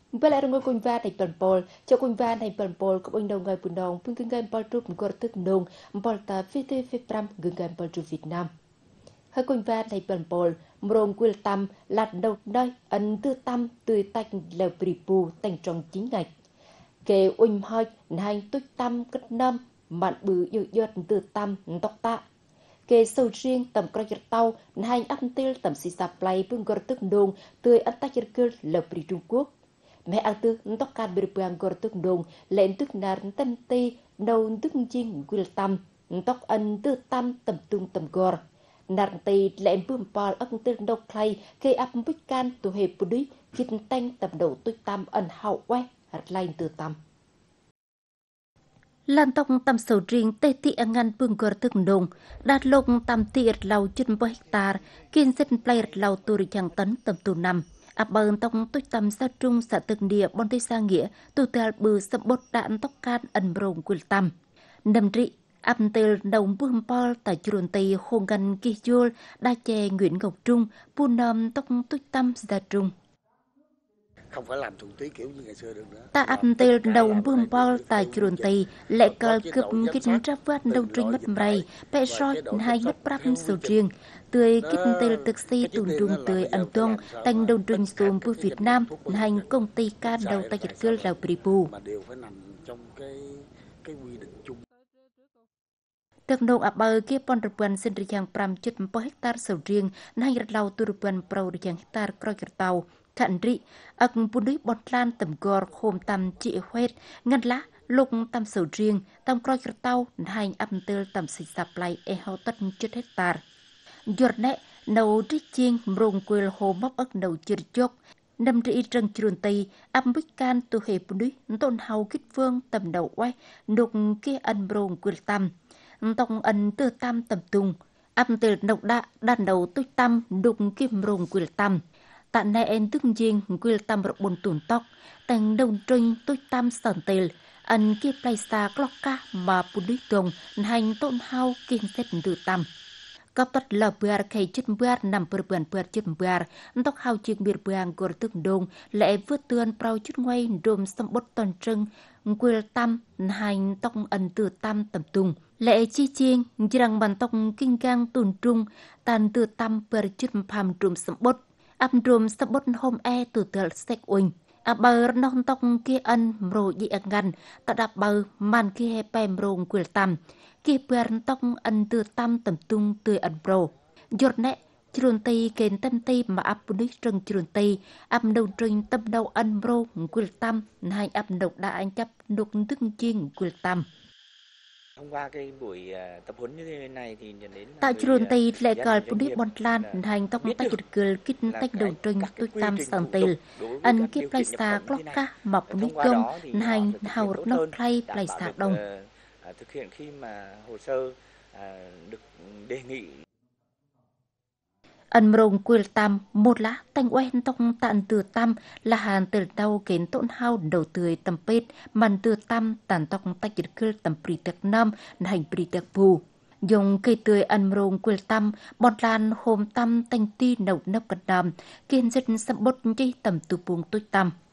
Với lại ngôi quỳnh va này bẩn bol, cho quỳnh va này bẩn bol có bên đầu người bùn đồng, phương cưng game bol trúc ngor tức nung, bol ta phi tê phi pram gương game bol trúc Việt Nam. Hơi quỳnh va này bẩn bol, mrong quil tam, lạt đầu nơi, ấn tư tam, tươi tạch lèo pripu, thành trong chính ngạch. Kê uỳnh hơi, nhành túc tam cất năm, mạn bự dự dợt từ tam, tóc tạ. Kê sâu riêng tầm coi giật tàu, nhành áp tiêu tầm xì sạp lay phương gor tức nung, tươi ấn tách giật cơ lèo pri Trung Quốc. Mẹ ăn tư tóc can berpuang gor tức nung, lệnh tức nار tân ti, nâu tức chinh quil tam, tóc ân tư tam tầm tung tầm gor. Nار ti lệnh bươm pal ân tư độc clay, kê áp bích can tu hề bù đích, khít tanh tầm đầu tui tam ân hậu quét, hạt lành từ tam. Lan tông tầm sầu riêng tê tị ngan bương gor tức nung, đạt lục tầm tiệt lau chân bơ hectar, kiên sinh play lau turi chẳng tấn tầm tu năm. Áp bờn tông tui tầm sa trung xã từng địa bon tây sa nghĩa, tu tèl bừ sập bột đạn tóc can ẩn rồng quil tam. Nằm trị, áp tèl đồng bương pal tại chuồn tây khôn gần kỳ chôl, đa chè Nguyễn Ngọc Trung, bu nằm tóc tui tầm sa trung. Không phải làm thuần túy kiểu như ngày xưa được nữa. Ta áp tèl đồng bương pal tại chuồn tây, lệ cờ cướp kích tráp vát đông trinh mất mray, bẹ soi hai mất prap sầu riêng. Tươi kích tê thực si tùn trung tươi ăn tông thành đồng trinh xùm của Việt Nam hành công ty ca đầu tay dịch cơ lào pripu. Tược nông áp bờ kia pon rupian sinh ra yang pram chut 4 hectar sầu riêng hành rạch lau tu rupian prau yang hectar kroi tàu cạn rị ạc bún đuôi bọt lan tầm gor khom tam trị huét ngăn lá lục tam sầu riêng tam kroi tàu hành áp tơ tầm xịt sạp lại e hao tất chut hectar. Giọt nẹ nấu trích chiên mrong quê hồ móc ức nấu chир chốc nằm rị trăng chuồn tây áp bích can tu hề bún đuôi tôn hào kích phương tầm đầu quay nục kia ân mrong quê tam tông ân tư tam tầm tung áp tơ nọc đạ đàn đầu tui tam nục kia mrong quê tam tạ nẹ en tức chiên quê tam rộng bồn tùn tóc tành đồng trinh tui tam sờn tê ân kia play xa clock ca mà bún đuôi tông hành tôn hào kiên xét từ tam. Cấp tất là bèr khay chất bèr nằm bèr chất bèr tóc hao chiếc bèr bèng gor tức đông lệ vượt tươn prau chút ngoay đồm xâm bốt toàn trưng quê tam hành tóc ẩn từ tam tầm tung lệ chi chiên rằng bàn tóc kinh gang tùn trung tàn từ tam bèr chất phàm đồm xâm bốt áp đồm xâm bốt hôm e từ tờ sek uỳnh áp bờ non tóc kia ân mro dị ngăn tạ đạp bờ màn kia pèm rồng quê tam kia bèn tóc ân từ tam tầm tung tươi ân pro giọt nẹ chuồn tây kền tân tây mà áp bún đích trăng chuồn tây áp đầu trình tâm đầu ân pro quê tam hai áp độc đã anh chấp đục tức chiên quê tam. Thông qua cái buổi tập huấn như thế này thì nhận đến tại chuồn tây lệ cờ bún đích bon lan hành tóc tay giật cờ kít tay đầu trình tui tam sàn tây ân kia play xa clock ca mà bún đích công hành hào nóc play xa đông. Thực hiện khi mà hồ sơ được đề nghị. Ân mrong quê tam một lá tanh quen tông tàn từ tam là hàn từ đau kén tổn hao đầu tươi tầm pết màn từ tam tàn tóc tay giật cơ tầm pri tạc nam hành pri tạc bù dùng cây tươi ân mrong quê tam bọt lan hôm tam tanh ti nấu nấp cật đàm kiên dịch sâm bốt chi tầm tu buông tối tam.